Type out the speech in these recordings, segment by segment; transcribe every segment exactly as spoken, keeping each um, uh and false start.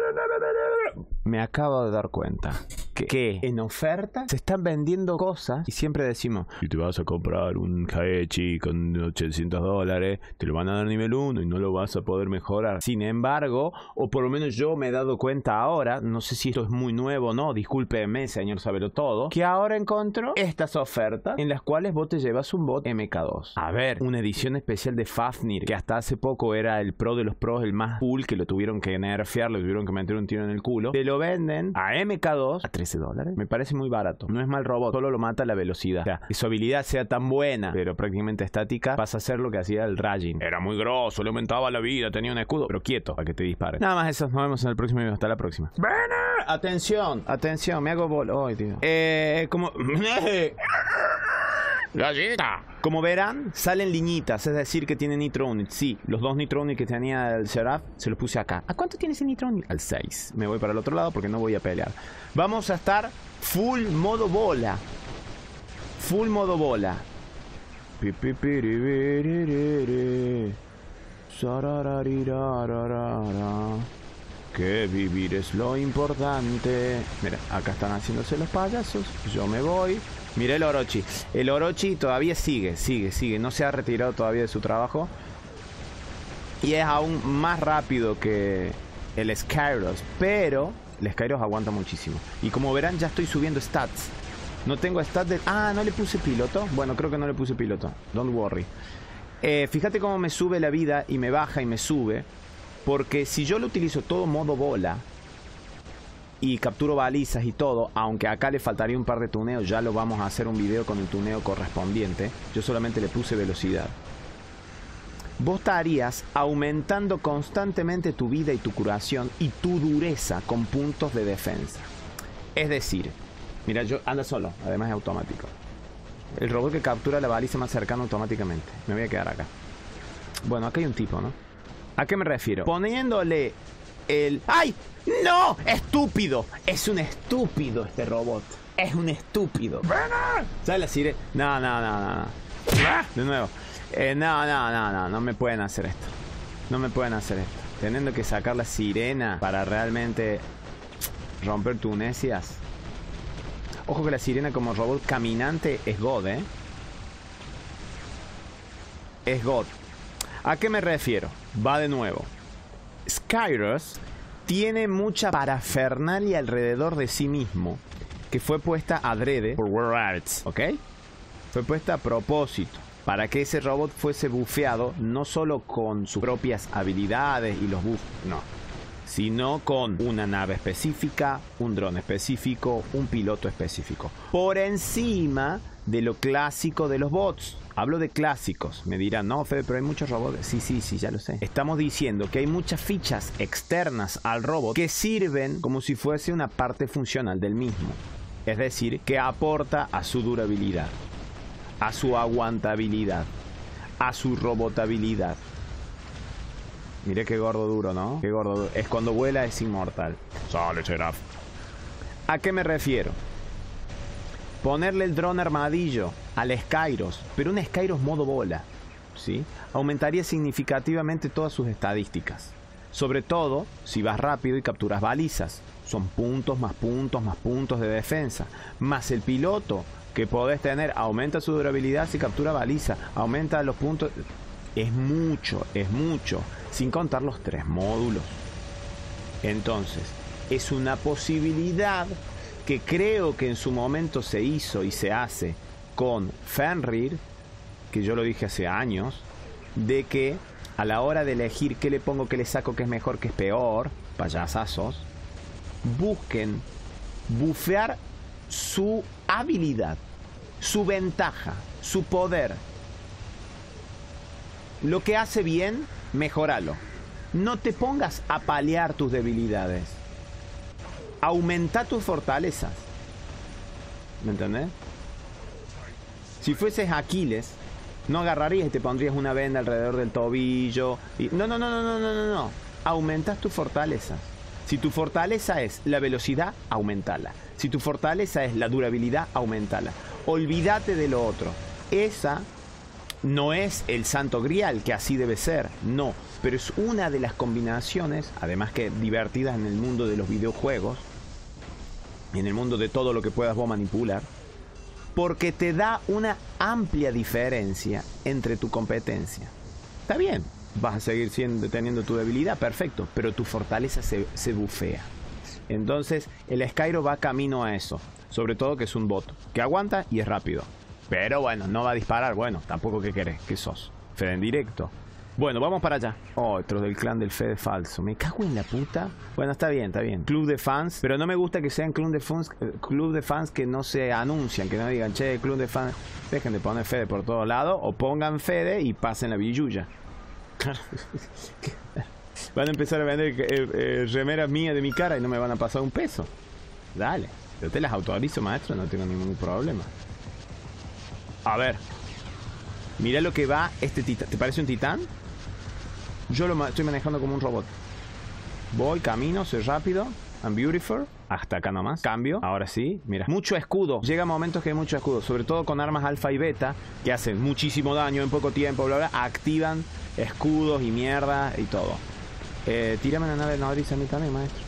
Me acabo de dar cuenta que, que en oferta se están vendiendo cosas y siempre decimos, si te vas a comprar un Haechi con ochocientos dólares, te lo van a dar nivel uno y no lo vas a poder mejorar. Sin embargo, o por lo menos yo me he dado cuenta ahora, no sé si esto es muy nuevo o no, discúlpeme, señor Sabelo Todo, que ahora encontró estas ofertas en las cuales vos te llevas un bot M K dos. A ver, una edición especial de Fafnir, que hasta hace poco era el pro de los pros, el más cool, que lo tuvieron que nerfear, lo tuvieron que meter un tiro en el culo. Te lo venden a M K dos a trece dólares. Me parece muy barato. No es mal robot, solo lo mata la velocidad. O sea, que su habilidad sea tan buena, pero prácticamente estática, pasa a ser lo que hacía el Rajin. Era muy grosso, le aumentaba la vida, tenía un escudo, pero quieto, para que te dispare. Nada más eso, nos vemos en el próximo video. Hasta la próxima. ¡Banner! Atención, atención, me hago bol... Ay, tío. Eh, como... ¡Galleta! Como verán, salen liñitas, es decir, que tiene Nitro Unit. Sí, los dos Nitro Unit que tenía el Seraph, se los puse acá. ¿A cuánto tiene ese Nitro Unit? Al seis. Me voy para el otro lado porque no voy a pelear. Vamos a estar full modo bola. Full modo bola. Que vivir es lo importante. Mira, acá están haciéndose los payasos. Yo me voy. Mira el Orochi. El Orochi todavía sigue, sigue, sigue. No se ha retirado todavía de su trabajo. Y es aún más rápido que el Skyros. Pero el Skyros aguanta muchísimo. Y como verán, ya estoy subiendo stats. No tengo stats de... Ah, ¿no le puse piloto? Bueno, creo que no le puse piloto. Don't worry. Eh, fíjate cómo me sube la vida y me baja y me sube. Porque si yo lo utilizo todo modo bola y capturo balizas y todo, aunque acá le faltaría un par de tuneos, ya lo vamos a hacer un video con el tuneo correspondiente. Yo solamente le puse velocidad. Vos estarías aumentando constantemente tu vida y tu curación y tu dureza con puntos de defensa. Es decir, mira, yo anda solo, además es automático. El robot que captura la baliza más cercana automáticamente. Me voy a quedar acá. Bueno, acá hay un tipo, ¿no? ¿A qué me refiero? Poniéndole el... ¡Ay! ¡No! ¡Estúpido! Es un estúpido este robot. Es un estúpido. ¿Sabes la sirena? No, no, no, no, no. De nuevo. Eh, no, no, no, no. No me pueden hacer esto. No me pueden hacer esto. Teniendo que sacar la sirena para realmente romper tunesias. Ojo que la sirena como robot caminante es God, ¿eh? Es God. ¿A qué me refiero? Va de nuevo. Skyros tiene mucha parafernalia alrededor de sí mismo que fue puesta adrede por World Arts, ¿ok? Fue puesta a propósito para que ese robot fuese bufeado no solo con sus propias habilidades y los buffs, no, sino con una nave específica, un dron específico, un piloto específico, por encima de lo clásico de los bots. Hablo de clásicos. Me dirán, no, Fede, pero hay muchos robots. Sí, sí, sí, ya lo sé. Estamos diciendo que hay muchas fichas externas al robot que sirven como si fuese una parte funcional del mismo. Es decir, que aporta a su durabilidad, a su aguantabilidad, a su robotabilidad. Mire qué gordo duro, ¿no? Qué gordo duro. Es cuando vuela es inmortal. Sale, Seraph. ¿A qué me refiero? Ponerle el dron armadillo al Skyros, pero un Skyros modo bola, ¿sí? Aumentaría significativamente todas sus estadísticas. Sobre todo si vas rápido y capturas balizas. Son puntos más puntos más puntos de defensa. Más el piloto que podés tener. Aumenta su durabilidad si captura baliza. Aumenta los puntos. Es mucho, es mucho. Sin contar los tres módulos. Entonces, es una posibilidad que creo que en su momento se hizo y se hace con Fenrir, que yo lo dije hace años, de que a la hora de elegir qué le pongo, qué le saco, qué es mejor, qué es peor, payasazos, busquen bufear su habilidad, su ventaja, su poder. Lo que hace bien, mejóralo. No te pongas a paliar tus debilidades. Aumenta tus fortalezas. ¿Me entendés? Si fueses Aquiles, no agarrarías y te pondrías una venda alrededor del tobillo. Y... No, no, no, no, no, no, no, no. Aumentas tus fortalezas. Si tu fortaleza es la velocidad, aumentala. Si tu fortaleza es la durabilidad, aumentala. Olvídate de lo otro. Esa No es el santo grial, que así debe ser, no. Pero es una de las combinaciones, además que divertidas en el mundo de los videojuegos, en el mundo de todo lo que puedas vos manipular, porque te da una amplia diferencia entre tu competencia. Está bien, vas a seguir siendo, teniendo tu debilidad, perfecto, pero tu fortaleza se, se bufea. Entonces el Skyro va camino a eso, sobre todo que es un bot, que aguanta y es rápido. Pero bueno, no va a disparar, bueno, tampoco que querés, que sos, Fede en directo. Bueno, vamos para allá. Otro del clan del Fede falso. Me cago en la puta. Bueno, está bien, está bien. Club de fans. Pero no me gusta que sean club de fans, club de fans que no se anuncian. Que no digan, che, club de fans. Dejen de poner Fede por todos lados. O pongan Fede y pasen la billulla. Claro. Van a empezar a vender eh, eh, remeras mías de mi cara y no me van a pasar un peso. Dale. Yo te las autorizo, maestro. No tengo ningún problema. A ver. Mira lo que va este titán. ¿Te parece un titán? Yo lo estoy manejando como un robot. Voy, camino, soy rápido. I'm beautiful. Hasta acá nomás. Cambio. Ahora sí. Mira. Mucho escudo. Llega momentos que hay mucho escudo. Sobre todo con armas alfa y beta. Que hacen muchísimo daño en poco tiempo. Bla, bla. Activan escudos y mierda y todo. Eh, tírame la nave nodriza a mí también, maestro.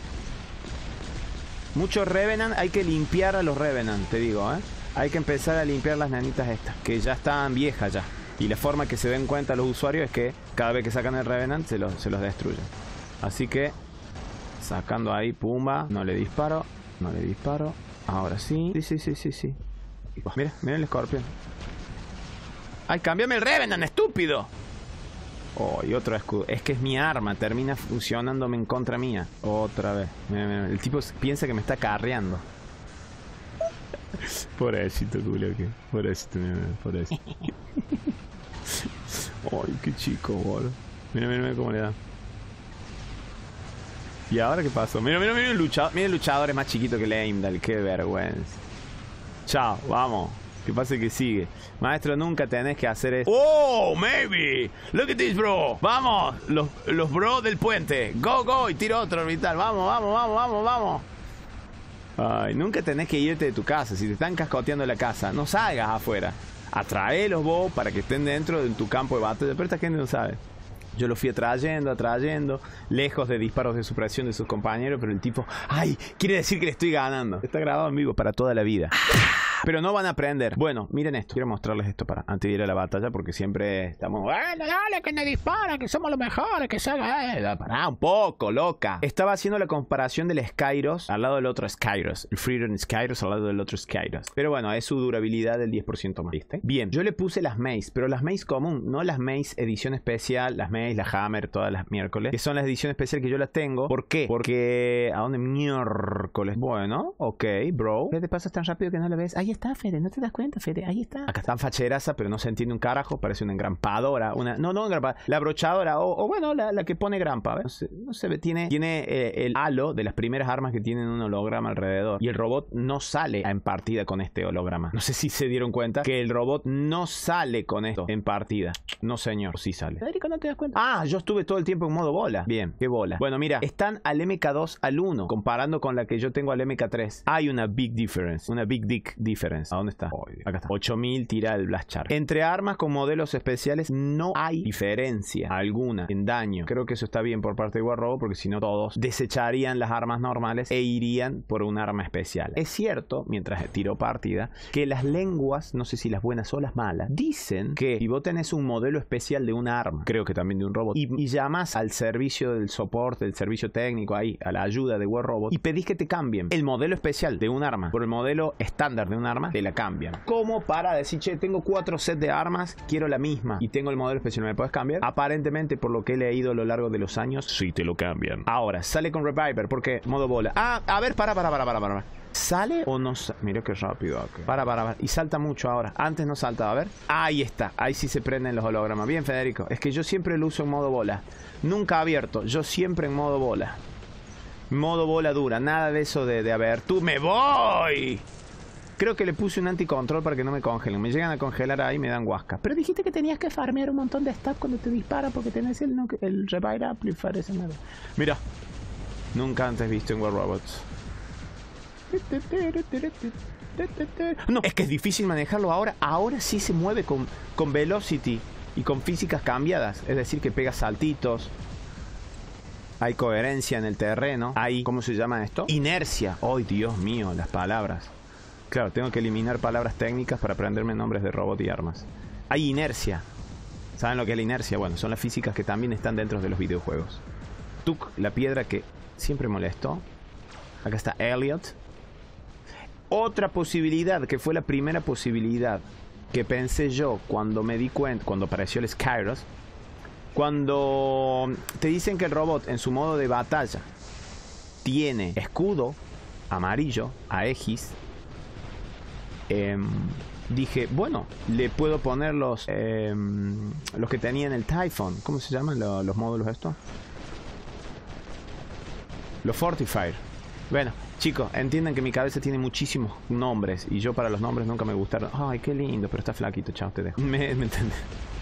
Mucho Revenant. Hay que limpiar a los Revenant, te digo, ¿eh? Hay que empezar a limpiar las nanitas estas. Que ya están viejas ya. Y la forma que se den cuenta los usuarios es que cada vez que sacan el Revenant se los, se los destruyen. Así que sacando ahí, pumba. No le disparo, no le disparo. Ahora sí, sí, sí, sí, sí, sí. Mira, mira el escorpión. ¡Ay, cámbiame el Revenant, estúpido! Oh, y otro escudo. Es que es mi arma, termina funcionándome en contra mía. Otra vez. Mira, mira. El tipo piensa que me está carreando. Pobrecito, culo, que. Pobrecito, mira, mira, pobrecito. Ay, qué chico, boludo. Mira, mira, mira cómo le da. ¿Y ahora qué pasó? Mira, mira, mira el luchador. Mira el luchador es más chiquito que el Heimdall. Qué vergüenza. Chao, vamos. Que pase que sigue. Maestro, nunca tenés que hacer eso. Oh, maybe. Look at this, bro. Vamos. Los, los bros del puente. Go, go. Y tiro otro orbital. Vamos, vamos, vamos, vamos, vamos. Ay, nunca tenés que irte de tu casa. Si te están cascoteando la casa, no salgas afuera. Atraelos vos para que estén dentro de tu campo de batalla. Pero esta gente no sabe. Yo lo fui atrayendo, atrayendo, lejos de disparos de supresión de sus compañeros, pero el tipo, ¡ay! Quiere decir que le estoy ganando. Está grabado en vivo para toda la vida. Pero no van a aprender. Bueno, miren esto. Quiero mostrarles esto para antes de ir a la batalla, porque siempre estamos, ¡bueno, dale, que nos dispara, que somos los mejores, que se haga! Eh, pará un poco, loca. Estaba haciendo la comparación del Skyros al lado del otro Skyros. El Freedom Skyros al lado del otro Skyros. Pero bueno, es su durabilidad del diez por ciento más. ¿Viste? Bien, yo le puse las Mace, pero las Mace común, no las Mace edición especial, las Mace, la Hammer, todas las miércoles, que son las ediciones especiales que yo las tengo. ¿Por qué? Porque... ¿a dónde miércoles? Bueno, ok, bro. ¿Qué te pasa tan rápido que no lo ves? Ahí está, Fede, ¿no te das cuenta, Fede? Ahí está. Acá está facheraza, pero no se entiende un carajo. Parece una engrampadora. Una... No, no, engrampadora. La brochadora, o, o bueno, la, la que pone grampa, ¿ves? No se, no se ve. Tiene, tiene eh, el halo de las primeras armas que tienen un holograma alrededor. Y el robot no sale en partida con este holograma. No sé si se dieron cuenta que el robot no sale con esto en partida. No, señor, sí sale. Federico, ¿no te das cuenta? Ah, yo estuve todo el tiempo en modo bola. Bien, qué bola. Bueno, mira, están al M K dos al uno, comparando con la que yo tengo al M K tres. Hay una big difference, una big dick difference. ¿A dónde está? Oh, acá está. ocho mil tira el Blast Charge. Entre armas con modelos especiales no hay diferencia alguna en daño. Creo que eso está bien por parte de War Robot, porque si no todos desecharían las armas normales e irían por un arma especial. Es cierto, mientras tiro partida, que las lenguas, no sé si las buenas o las malas, dicen que si vos tenés un modelo especial de una arma, creo que también de un robot, y, y llamas al servicio del soporte, del servicio técnico ahí, a la ayuda de War Robot, y pedís que te cambien el modelo especial de un arma por el modelo estándar de un arma, te la cambian. Como para decir, che, tengo cuatro sets de armas, quiero la misma y tengo el modelo especial, ¿me puedes cambiar? Aparentemente, por lo que he leído a lo largo de los años, sí te lo cambian. Ahora, sale con Reviver, porque modo bola. Ah, a ver, para, para, para, para, para. ¿Sale o no sale? Mira qué rápido. Okay. Para, para, para. Y salta mucho ahora. Antes no saltaba. A ver. Ahí está. Ahí sí se prenden los hologramas. Bien, Federico. Es que yo siempre lo uso en modo bola. Nunca abierto. Yo siempre en modo bola. Modo bola dura. Nada de eso de, de a ver. ¡Tú me voy! Creo que le puse un anticontrol para que no me congelen. Me llegan a congelar ahí y me dan guasca. Pero dijiste que tenías que farmear un montón de stats cuando te dispara porque tenés el, el Revive Amplifier ese nuevo. Mira. Nunca antes visto en War Robots. No, es que es difícil manejarlo ahora. Ahora sí se mueve con, con velocity y con físicas cambiadas. Es decir, que pega saltitos. Hay coherencia en el terreno. Hay, ¿cómo se llama esto? Inercia. ¡Ay, Dios mío! Las palabras. Claro, tengo que eliminar palabras técnicas para aprenderme nombres de robot y armas. Hay inercia. ¿Saben lo que es la inercia? Bueno, son las físicas que también están dentro de los videojuegos. Tuk, la piedra que siempre molestó. Acá está Elliot. Otra posibilidad, que fue la primera posibilidad que pensé yo cuando me di cuenta, cuando apareció el Skyros. Cuando te dicen que el robot en su modo de batalla tiene escudo amarillo, Aegis, eh, dije, bueno, le puedo poner los eh, los que tenía en el Typhon. ¿Cómo se llaman los, los módulos estos? Los Fortifier. Bueno, chicos, entiendan que mi cabeza tiene muchísimos nombres y yo para los nombres nunca me gustaron. Ay, qué lindo, pero está flaquito, chao, te dejo. ¿Me, me entiendes?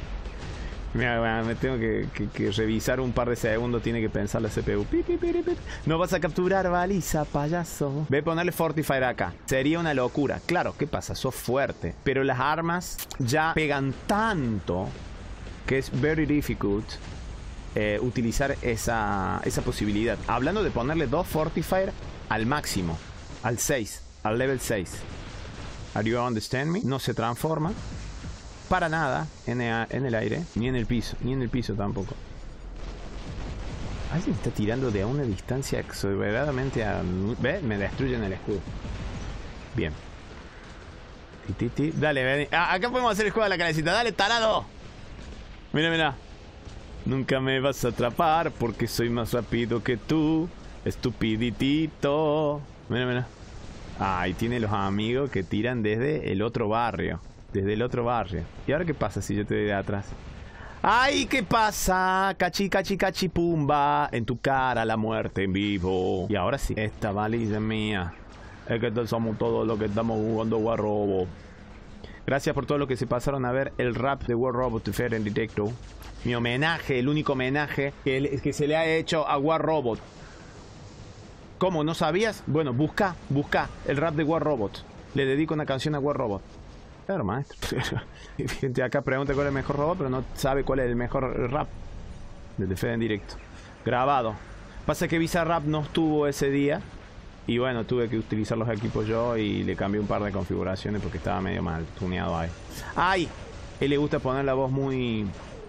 Mira, me tengo que, que, que revisar un par de segundos. Tiene que pensar la C P U. Pi, pi, pi, pi. No vas a capturar baliza, payaso. Ve a ponerle Fortifier acá. Sería una locura. Claro, ¿qué pasa? Sos fuerte. Pero las armas ya pegan tanto que es very difficult eh, utilizar esa, esa posibilidad. Hablando de ponerle dos Fortifier al máximo. Al seis. Al level seis. Are you understand me? No se transforma para nada en el, en el aire, ni en el piso, ni en el piso tampoco. Alguien está tirando de a una distancia exageradamente a... ¿Ve? Me destruyen el escudo. Bien. Ti, ti, ti. Dale, ven. Ah, acá podemos hacer el juego de la calecita. Dale, tarado. Mira, mira. Nunca me vas a atrapar porque soy más rápido que tú, estupiditito. Mira, mira. Ah, y tiene los amigos que tiran desde el otro barrio. Desde el otro barrio. ¿Y ahora qué pasa si yo te doy de atrás? ¡Ay! ¿Qué pasa? Cachi, cachi, cachi, pumba. En tu cara la muerte en vivo. Y ahora sí. Esta baliza es mía. Es que somos todos los que estamos jugando War Robot. Gracias por todo lo que se pasaron a ver el rap de War Robot to Fair en directo. Mi homenaje, el único homenaje que, que se le ha hecho a War Robot. ¿Cómo? ¿No sabías? Bueno, busca, busca el rap de War Robot. Le dedico una canción a War Robot. Claro, maestro. Gente acá pregunta cuál es el mejor robot, pero no sabe cuál es el mejor rap. Desde Fede en directo. Grabado. Pasa que Bizarrap no estuvo ese día. Y bueno, tuve que utilizar los equipos yo y le cambié un par de configuraciones porque estaba medio mal tuneado ahí. ¡Ay! Él le gusta poner la voz muy...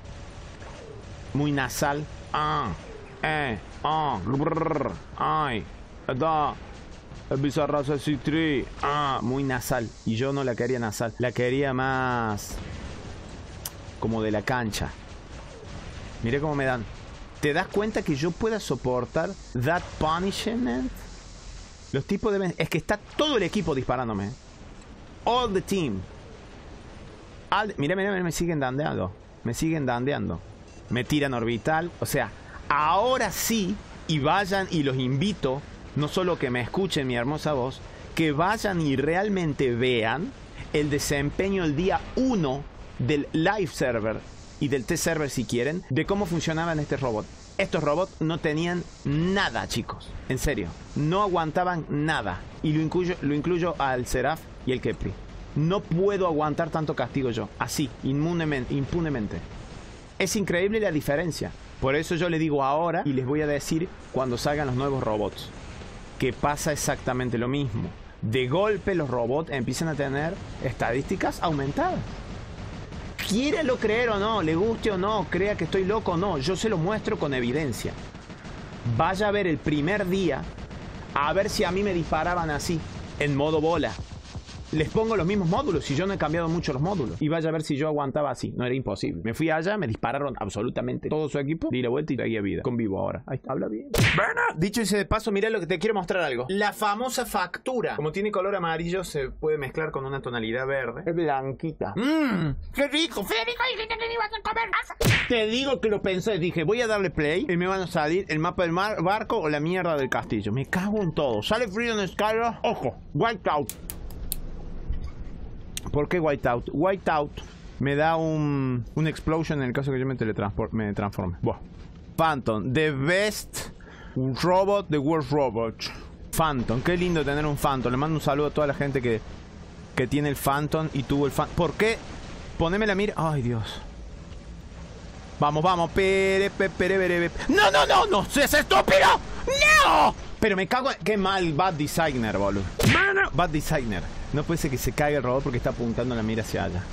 muy nasal. Ah, eh, ah, brrr, ay, da. El Bizarrap sesenta y tres. Ah, muy nasal. Y yo no la quería nasal. La quería más... como de la cancha. Mira cómo me dan. ¿Te das cuenta que yo pueda soportar that punishment? Los tipos deben... Es que está todo el equipo disparándome. All the team. All... Mira, mira, mira, me siguen dandeando. Me siguen dandeando. Me tiran orbital. O sea, ahora sí. Y vayan y los invito... No solo que me escuchen mi hermosa voz, que vayan y realmente vean el desempeño el día uno del live server y del test server si quieren, de cómo funcionaban este robot. Estos robots no tenían nada, chicos. En serio, no aguantaban nada. Y lo incluyo, lo incluyo al Seraph y el Kepri. No puedo aguantar tanto castigo yo, así, inmunemente, impunemente. Es increíble la diferencia. Por eso yo le digo ahora y les voy a decir cuando salgan los nuevos robots. Que pasa exactamente lo mismo. De golpe los robots empiezan a tener estadísticas aumentadas. Quiéralo creer o no, le guste o no, crea que estoy loco o no, yo se lo muestro con evidencia. Vaya a ver el primer día, a ver si a mí me disparaban así, en modo bola. Les pongo los mismos módulos, y yo no he cambiado mucho los módulos. Y vaya a ver si yo aguantaba así. No era imposible. Me fui allá, me dispararon absolutamente todo su equipo. Di la vuelta y seguía vida. Con vivo ahora. Ahí está, habla bien. Bueno, dicho ese de paso, mira lo que te quiero mostrar algo. La famosa factura. Como tiene color amarillo, se puede mezclar con una tonalidad verde. Es blanquita. Mmm, qué rico. Federico, dijiste que ibas a comer masa. Te digo que lo pensé. Dije, voy a darle play y me van a salir el mapa del mar, barco o la mierda del castillo. Me cago en todo. Sale Freedom Skyros. Ojo, Whiteout. ¿Por qué Whiteout? Whiteout me da un, un explosion en el caso que yo me me transforme. Buah. Phantom, the best robot, the worst robot. Phantom, qué lindo tener un Phantom. Le mando un saludo a toda la gente que, que tiene el Phantom y tuvo el Phantom. ¿Por qué? Poneme la mira. Ay, Dios. Vamos, vamos. Pere, pere, pere, pere. No, no, no, no. ¡Es estúpido! ¡No! Pero me cago en... Qué mal Bad Designer, boludo. Bad Designer. No puede ser que se caiga el robot porque está apuntando la mira hacia allá.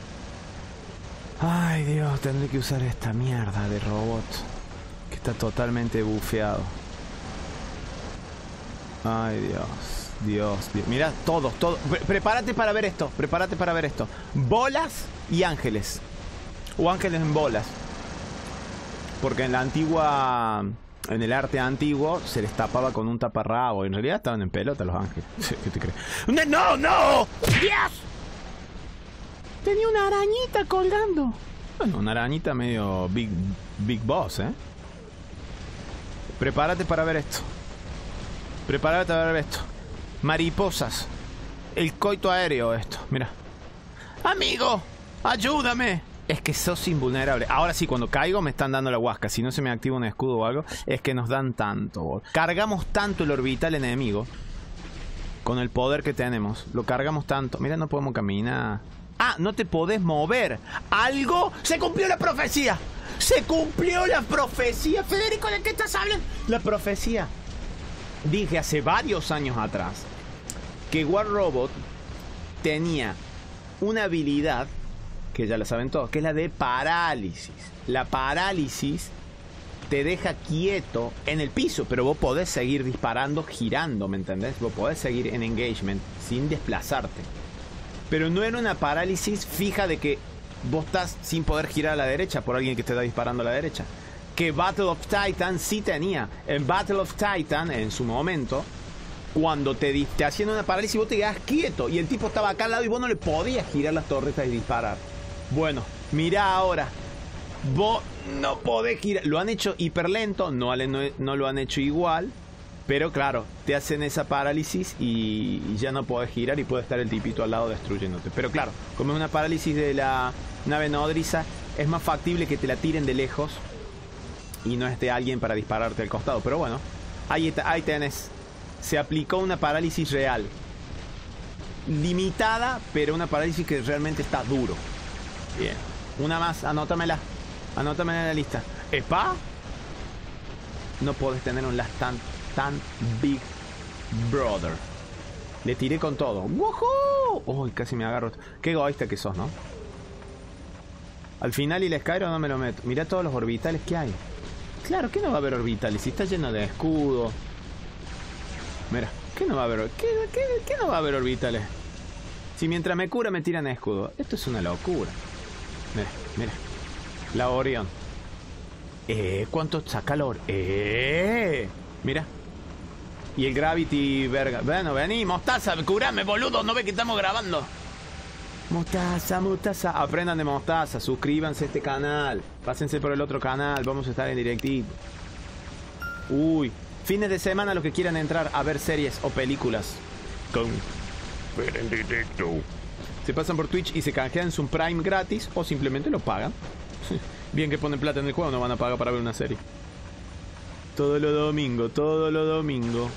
Ay, Dios. Tendré que usar esta mierda de robot. Que está totalmente bufeado. Ay, Dios. Dios, Dios. Mira, todos, todos. Pre prepárate para ver esto. Prepárate para ver esto. Bolas y ángeles. O ángeles en bolas. Porque en la antigua... En el arte antiguo se les tapaba con un taparrabo. En realidad estaban en pelota los ángeles. ¿Qué te crees? ¡No, no! ¡Dios! Tenía una arañita colgando. Bueno, una arañita medio Big, big Boss, ¿eh? Prepárate para ver esto. Prepárate para ver esto. Mariposas. El coito aéreo esto. Mira. Amigo, ayúdame. Es que sos invulnerable. Ahora sí, cuando caigo me están dando la huasca. Si no se me activa un escudo o algo, es que nos dan tanto. Cargamos tanto el orbital enemigo. Con el poder que tenemos. Lo cargamos tanto. Mira, no podemos caminar. Ah, no te podés mover. Algo. Se cumplió la profecía. Se cumplió la profecía. Federico, ¿de qué estás hablando? La profecía. Dije hace varios años atrás que War Robot tenía una habilidad que ya la saben todos, que es la de parálisis. La parálisis te deja quieto en el piso, pero vos podés seguir disparando girando, ¿me entendés? Vos podés seguir en engagement sin desplazarte. Pero no era una parálisis fija de que vos estás sin poder girar a la derecha por alguien que te está disparando a la derecha. Que Battle of Titan sí tenía. En Battle of Titan, en su momento, cuando te, te hacían una parálisis, vos te quedabas quieto y el tipo estaba acá al lado y vos no le podías girar las torretas y disparar. Bueno, mira ahora. Vos no podés girar. Lo han hecho hiper lento, no, no, no lo han hecho igual. Pero claro, te hacen esa parálisis y, y ya no podés girar y puede estar el tipito al lado destruyéndote. Pero claro, como es una parálisis de la nave nodriza, es más factible que te la tiren de lejos y no esté alguien para dispararte al costado. Pero bueno, ahí, ahí tenés. Se aplicó una parálisis real. Limitada, pero una parálisis que realmente está duro. Bien. Una más, anótamela. Anótamela en la lista. ¿Epa? No podés tener un last tan, tan big brother. Le tiré con todo. ¡Woohoo! Uy, casi me agarro. Qué egoísta que sos, ¿no? Al final y el Skyro no me lo meto. Mirá todos los orbitales que hay. Claro, ¿qué no va a haber orbitales? Si está lleno de escudo. Mira, ¿qué no va a haber? ¿Qué, qué, qué no va a haber orbitales? Si mientras me cura me tiran escudo. Esto es una locura. Mira, mira. La Orión. Eh, ¿cuánto saca la Orión? Eh, mira. Y el Gravity, verga. Bueno, vení, Mostaza, curame, boludo. No ve que estamos grabando. Mostaza, Mostaza. Aprendan de Mostaza. Suscríbanse a este canal. Pásense por el otro canal. Vamos a estar en directito. Uy. Fines de semana, los que quieran entrar a ver series o películas con ver en directo. Se pasan por Twitch y se canjean su Prime gratis o simplemente lo pagan. Bien que ponen plata en el juego, no van a pagar para ver una serie. Todo lo domingo, todo lo domingo.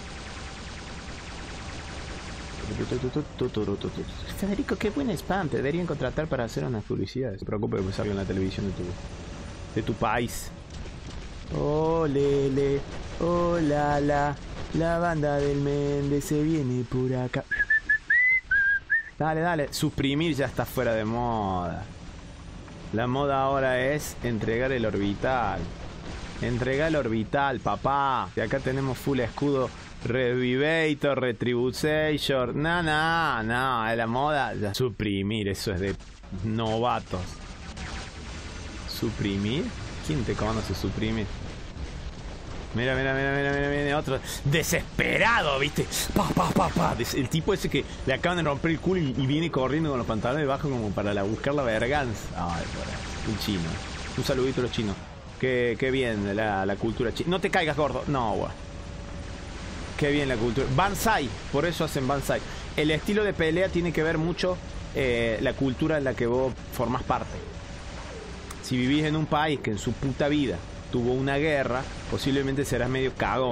Federico, qué buen spam. Te deberían contratar para hacer unas publicidades. No te preocupes que salga en la televisión de tu, de tu país. Oh, lele. Oh, la, la. La banda del Méndez se viene por acá. Dale, dale. Suprimir ya está fuera de moda. La moda ahora es entregar el orbital. Entregar el orbital, papá. Y acá tenemos full escudo. Revivator, Retribution. No, no, no. La moda. Ya. Suprimir, eso es de novatos. ¿Suprimir? ¿Quién te conoce suprimir? Mira, mira, mira, mira, mira, mira, otro desesperado, ¿viste? Pa, pa, pa, pa. El tipo ese que le acaban de romper el culo y, y viene corriendo con los pantalones debajo como para la, buscar la verganza. Ay, por ahí. Un chino. Un saludito a los chinos. Qué, qué bien la, la cultura china. No te caigas, gordo. No, güey. Qué bien la cultura. Banzai. Por eso hacen Banzai. El estilo de pelea tiene que ver mucho eh, la cultura en la que vos formás parte. Si vivís en un país que en su puta vida tuvo una guerra, posiblemente serás medio cagón.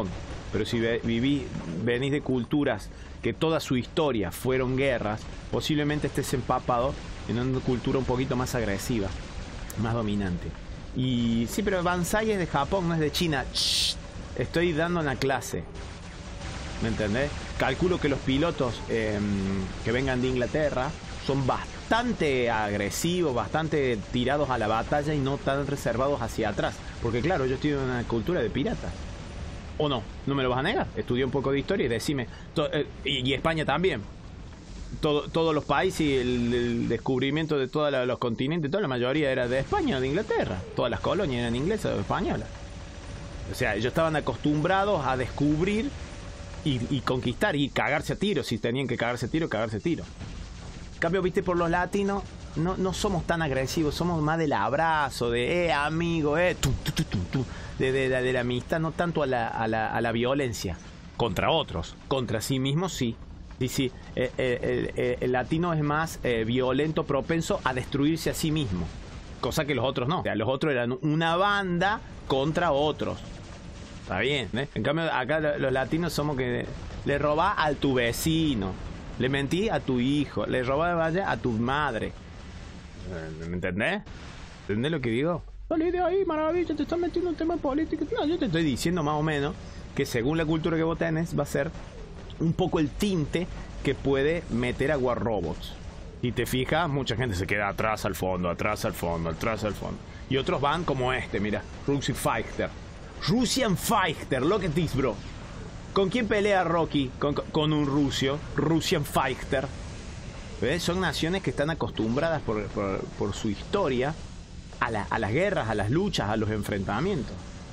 Pero si ve, viví, venís de culturas que toda su historia fueron guerras, posiblemente estés empapado en una cultura un poquito más agresiva, más dominante. Y sí, pero Banzai es de Japón, no es de China. Shh, estoy dando una clase, ¿me entendés? Calculo que los pilotos eh, que vengan de Inglaterra son bastante agresivos, bastante tirados a la batalla y no tan reservados hacia atrás. Porque claro, yo estoy en una cultura de piratas. ¿O no? ¿No me lo vas a negar? Estudié un poco de historia y decime... Eh, y, y España también. Todo, todos los países y el, el descubrimiento de todos los continentes, toda la mayoría era de España o de Inglaterra. Todas las colonias eran inglesas o españolas. O sea, ellos estaban acostumbrados a descubrir y, y conquistar y cagarse a tiro. Si tenían que cagarse a tiro, cagarse a tiro. En cambio, viste, por los latinos no, no somos tan agresivos. Somos más del abrazo, de eh, amigo, eh, tu, tu, tu, tu, tu. De, de, de, de la amistad, no tanto a la, a, la, a la violencia contra otros, contra sí mismos sí. Sí, sí. Eh, eh, el, el latino es más eh, violento, propenso a destruirse a sí mismo, cosa que los otros no. O sea, los otros eran una banda contra otros. Está bien, ¿eh? En cambio acá los latinos somos que le robás a tu vecino, le mentí a tu hijo, le robás vaya a tu madre. ¿Me entendés? ¿Entendés lo que digo? Salí de ahí, maravilla, te estás metiendo en temas políticos. No, yo te estoy diciendo más o menos que según la cultura que vos tenés va a ser un poco el tinte que puede meter a War Robots. Y te fijas, mucha gente se queda atrás al fondo, atrás al fondo, atrás al fondo. Y otros van como este, mira, Russian Fighter. Russian Fighter, look at this, bro. ¿Con quién pelea Rocky? Con, con un rusio, Russian Fighter. ¿Ves? Son naciones que están acostumbradas por, por, por su historia A, la, a las guerras, a las luchas, a los enfrentamientos.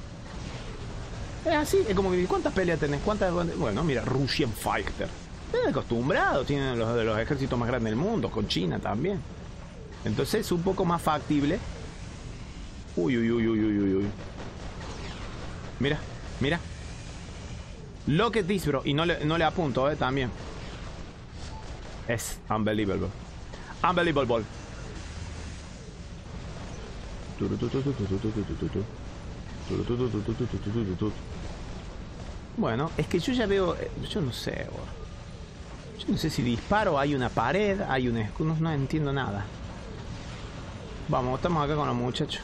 Es así, es como que ¿cuántas peleas tenés? ¿Cuántas? Bueno, mira, Russian Fighter. Están acostumbrados, tienen los de los ejércitos más grandes del mundo, con China también. Entonces es un poco más factible. Uy, uy, uy, uy, uy, uy, uy. Mira, mira. Look at this, bro. Y no le, no le apunto, eh, también. Es unbelievable. Unbelievable. Bueno, es que yo ya veo, yo no sé, yo no sé si disparo, hay una pared, hay un escudo, no, no entiendo nada. Vamos, estamos acá con los muchachos.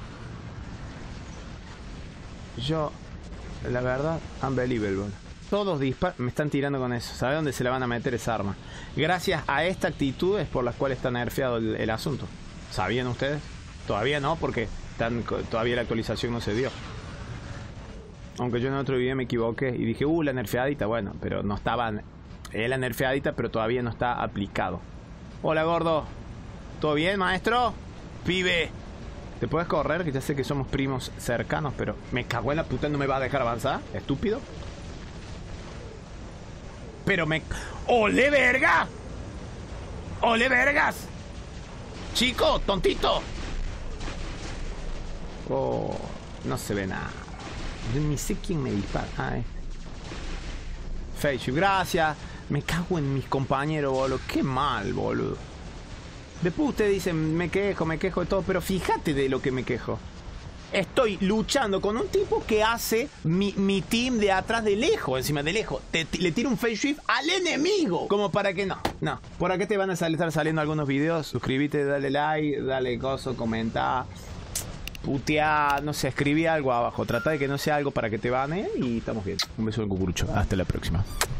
Yo, la verdad, unbelievable. Todos disparan, me están tirando con eso. ¿Sabe dónde se le van a meter esa arma? Gracias a esta actitud es por las cuales está nerfeado el, el asunto. ¿Sabían ustedes? Todavía no, porque tan, todavía la actualización no se dio. Aunque yo en otro video me equivoqué y dije, uh, la nerfeadita. Bueno, pero no estaban... Es la nerfeadita, pero todavía no está aplicado. Hola, gordo. ¿Todo bien, maestro? Pibe. ¿Te puedes correr? Que ya sé que somos primos cercanos, pero me cago en la puta, no me va a dejar avanzar. Estúpido. Pero me... ¡Ole, verga! ¡Ole, vergas! Chico, tontito. Oh, no se ve nada. Yo ni sé quién me dispara. Ah, este. Face, gracias. Me cago en mis compañeros, boludo. Qué mal, boludo. Después ustedes dicen, me quejo, me quejo de todo. Pero fíjate de lo que me quejo. Estoy luchando con un tipo que hace mi, mi team de atrás de lejos. Encima de lejos. Te, te, le tira un face shift al enemigo. Como para que no. No. Por acá te van a sal, estar saliendo algunos videos. Suscríbete, dale like, dale coso, comenta. Putear, no sé, escribí algo abajo. Trata de que no sea algo para que te bane y estamos bien. Un beso en cucurucho. Hasta la próxima.